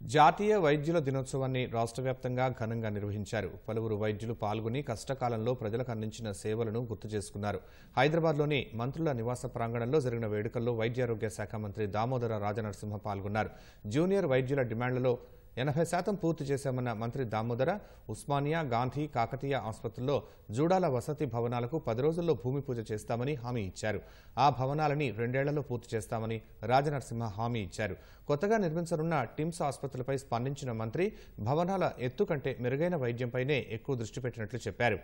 జాతీయ వైద్యుల దినోత్సవాన్ని రాష్ట్ర వ్యాప్తంగా ఘనంగా నిర్వహించారు. పలువురు వైద్యులు పాల్గొని కష్టకాలంలో ప్రజలకు అందించిన సేవలను గుర్తు చేసుకున్నారు. హైదరాబాద్లోని మంత్రుల నివాస ప్రాంగణంలో జరిగిన వేడుకల్లో వైద్యారోగ్య శాఖ మంత్రి దామోదర రాజనరసింహ పాల్గొన్నారు. జూనియర్ వైద్యుల డిమాండ్లలో 80% పూర్తి చేశామన్న మంత్రి దామోదర ఉస్మానియా, గాంధీ, కాకతీయ ఆసుపత్రుల్లో జూడాల వసతి భవనాలకు 10 రోజుల్లో భూమి పూజ చేస్తామని హామీ ఇచ్చారు. ఆ భవనాలని 2 ఏళ్లలో పూర్తి చేస్తామని రాజనరసింహ హామీ ఇచ్చారు. కొత్తగా నిర్మించనున్న టిమ్స్ ఆసుపత్రులపై స్పందించిన మంత్రి భవనాల ఎత్తు కంటే మెరుగైన వైద్యంపైనే ఎక్కువ దృష్టి పెట్టినట్లు చెప్పారు.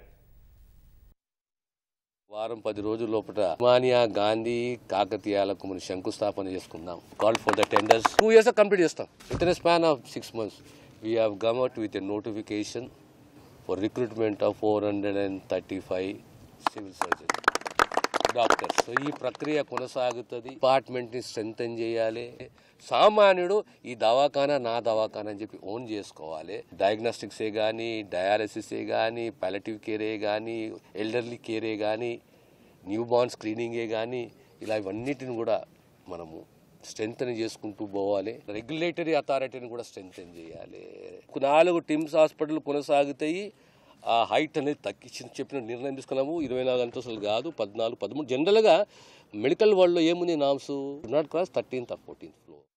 వారం 10 రోజుల లోపల ఉస్మానియా, గాంధీ, కాకతీయాలకు మనం శంకుస్థాపన చేసుకుందాం. Call for the tenders 2 years complete చేస్తాం. Within span of 6 months we have come out with a notification for recruitment of 435 civil surgeons, doctors. So ఈ ప్రక్రియ కొనసాగుతుంది. డిపార్ట్మెంట్ ని స్ట్రెంథెన్ చేయాలి. సామాన్యుడు ఈ దవాఖానా నా దవాఖానా అని చెప్పి ఓన్ చేసుకోవాలి. డయాగ్నోస్టిక్సే కానీ, డయాలసిసే కానీ, పాలియేటివ్ కేరే కానీ, ఎల్డర్లీ కేరే కానీ, న్యూ బార్న్ స్క్రీనింగే కానీ, ఇలా ఇవన్నిటిని కూడా మనము స్ట్రెంథెన్ చేసుకుంటూ పోవాలి. రెగ్యులేటరీ అథారిటీని కూడా స్ట్రెంథెన్ చేయాలి. 4 టిమ్స్ హాస్పిటల్ కొనసాగుతాయి. ఆ హైట్ అనేది తగ్గించి చెప్పిన నిర్ణయం తీసుకున్నాము. 24 అంతస్తులు కాదు, 14, 13. జనరల్గా మెడికల్ వరల్డ్లో ఏముంది norms not cross 13th or 14th floor.